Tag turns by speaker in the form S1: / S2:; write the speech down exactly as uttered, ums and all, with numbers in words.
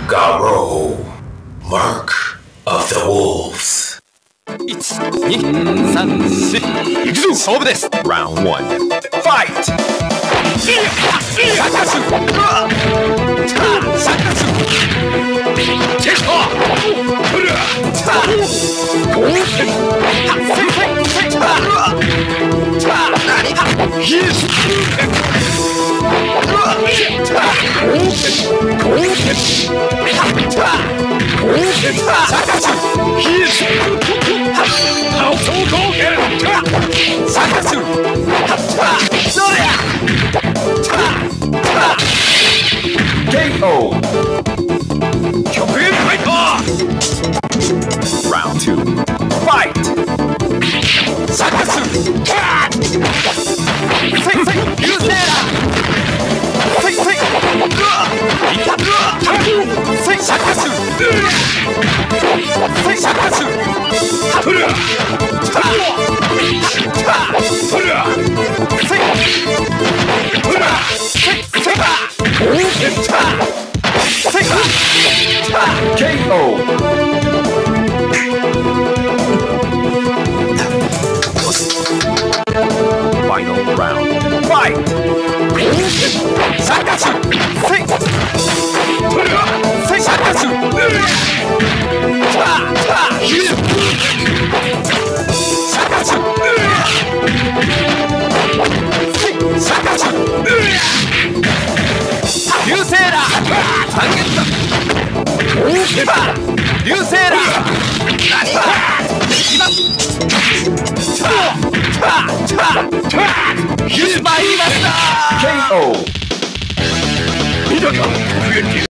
S1: Garou, Mark of the Wolves.
S2: いち、に、さん、よん、いくぞ勝負です Round ワン Fight! シャカスシャカスチェストフルタゴーセンセンセンタヒースゴーセンゴーセンゴーセンシャカスヒースハウソーゴーゲンシャカスそれやケーオー 極限ファイター Round ツー Fight シャカスセイセイユーセーラセイセイいったセイシャカスセイシャカストルアトルアセイトルアセイセイバーケーオー Final round Fight シャカスセイトルアセイシャカスタタヒルシャカスセイシャカス流星だ三月だ大ケバ流星だ何だ今タタタタヒルバ言いました ケーオー 見たか